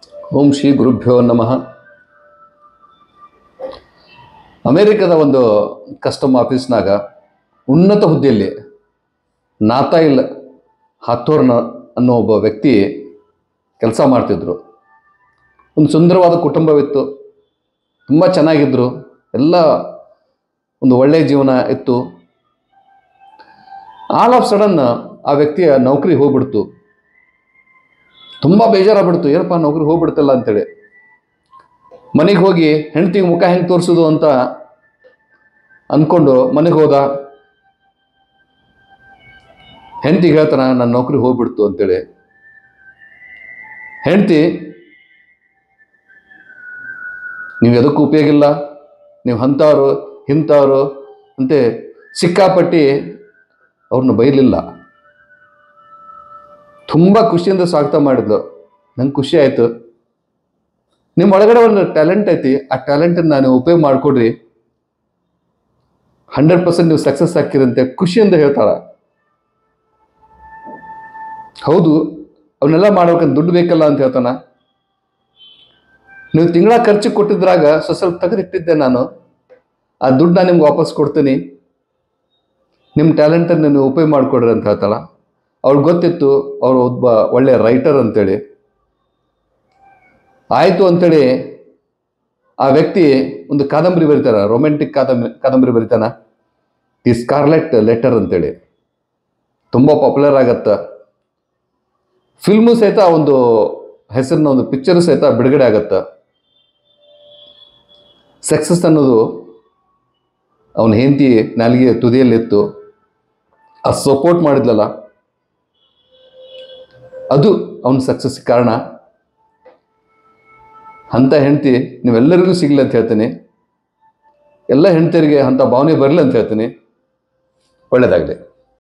ಓಂ ಶ್ರೀ ಗುರುಭ್ಯೋ ನಮಃ. ಅಮೇರಿಕದ ಒಂದು ಕಸ್ಟಮ್ ಆಫೀಸ್ನಾಗ ಉನ್ನತ ಹುದ್ದೆಯಲ್ಲಿ ನಾಥಾಯಿಲ್ ಹಾಥೋರ್ನ್ ಅನ್ನೋ ಒಬ್ಬ ವ್ಯಕ್ತಿ ಕೆಲಸ ಮಾಡ್ತಿದ್ರು. ಒಂದು ಸುಂದರವಾದ ಕುಟುಂಬವಿತ್ತು, ತುಂಬ ಚೆನ್ನಾಗಿದ್ದರು, ಎಲ್ಲ ಒಂದು ಒಳ್ಳೆಯ ಜೀವನ ಇತ್ತು. ಆಲ್ ಆಫ್ ಸಡನ್ ಆ ವ್ಯಕ್ತಿಯ ನೌಕರಿ ಹೋಗ್ಬಿಡ್ತು. ತುಂಬ ಬೇಜಾರಾಗ್ಬಿಡ್ತು, ಏನಪ್ಪ ನೌಕರಿ ಹೋಗ್ಬಿಡ್ತಲ್ಲ ಅಂತೇಳಿ. ಮನೆಗೆ ಹೋಗಿ ಹೆಂಡ್ತಿಗೆ ಮುಖ ಹೆಂಗೆ ತೋರಿಸೋದು ಅಂತ ಅಂದ್ಕೊಂಡು ಮನೆಗೆ ಹೋದ. ಹೆಂಡ್ತಿಗೆ ಹೇಳ್ತಾನ, ನನ್ನ ನೌಕರಿ ಹೋಗ್ಬಿಡ್ತು ಅಂತೇಳಿ. ಹೆಂಡ್ತಿ, ನೀವು ಎದಕ್ಕೂ ಉಪಯೋಗ ಇಲ್ಲ, ನೀವು ಅಂಥವ್ರು ಇಂಥವ್ರು ಅಂತೆ ಸಿಕ್ಕಾಪಟ್ಟಿ ಅವ್ರನ್ನ ಬೈಲಿಲ್ಲ. ತುಂಬ ಖುಷಿಯಿಂದ ಸ್ವಾಗತ ಮಾಡಿದ್ಲು. ನಂಗೆ ಖುಷಿ ಆಯಿತು. ನಿಮ್ಮ ಒಳಗಡೆ ಒಂದು ಟ್ಯಾಲೆಂಟ್ ಐತಿ, ಆ ಟ್ಯಾಲೆಂಟನ್ನು ನಾನು ಉಪಯೋಗ ಮಾಡಿಕೊಡ್ರಿ, 100% ನೀವು ಸಕ್ಸಸ್ ಆಗ್ತೀರಂತೆ ಖುಷಿಯಿಂದ ಹೇಳ್ತಾಳ. ಹೌದು, ಅವನ್ನೆಲ್ಲ ಮಾಡ್ಬೇಕಂತ ದುಡ್ಡು ಬೇಕಲ್ಲ ಅಂತ ಹೇಳ್ತಾನ. ನೀವು ತಿಂಗಳ ಖರ್ಚಿಗೆ ಕೊಟ್ಟಿದ್ರಾಗ ಸ್ವಲ್ಪ ತೆಗೆದಿಟ್ಟಿದ್ದೆ ನಾನು, ಆ ದುಡ್ಡು ನಾನು ನಿಮ್ಗೆ ವಾಪಸ್ ಕೊಡ್ತೀನಿ, ನಿಮ್ಮ ಟ್ಯಾಲೆಂಟನ್ನು ನೀವು ಉಪಯೋಗ ಮಾಡಿಕೊಡ್ರಿ ಅಂತ ಹೇಳ್ತಾಳ. ಅವ್ಳಿಗೆ ಗೊತ್ತಿತ್ತು ಅವರು ಒಬ್ಬ ಒಳ್ಳೆಯ ರೈಟರ್ ಅಂತೇಳಿ. ಆಯಿತು ಅಂಥೇಳಿ ಆ ವ್ಯಕ್ತಿ ಒಂದು ಕಾದಂಬರಿ ಬರೀತಾನೆ, ರೊಮ್ಯಾಂಟಿಕ್ ಕಾದಂಬರಿ ಬರೀತಾನೆ, ದಿ ಸ್ಕಾರ್ಲೆಟ್ ಲೆಟರ್ ಅಂತೇಳಿ. ತುಂಬ ಪಾಪ್ಯುಲರ್ ಆಗತ್ತೆ. ಫಿಲ್ಮು ಸಹಿತ ಒಂದು ಹೆಸರಿನ ಒಂದು ಪಿಕ್ಚರು ಸಹಿತ ಬಿಡುಗಡೆ ಆಗತ್ತೆ. ಸಕ್ಸಸ್ ಅನ್ನೋದು ಅವನ ಹೆಂಡತಿ ನಾಲಿಗೆ ತುದಿಯಲ್ಲಿತ್ತು, ಆ ಸಪೋರ್ಟ್ ಮಾಡಿದ್ಲಲ್ಲ, ಅದು ಅವನ ಸಕ್ಸಸ್ ಕಾರಣ. ಅಂಥ ಹೆಂಡತಿ ನೀವೆಲ್ಲರಿಗೂ ಸಿಗಲಿ ಅಂತ ಹೇಳ್ತೀನಿ. ಎಲ್ಲ ಹೆಂಡತಿಯರಿಗೆ ಅಂಥ ಭಾವನೆ ಬರಲಿ ಅಂತ ಹೇಳ್ತೀನಿ. ಒಳ್ಳೆಯದಾಗಲಿ.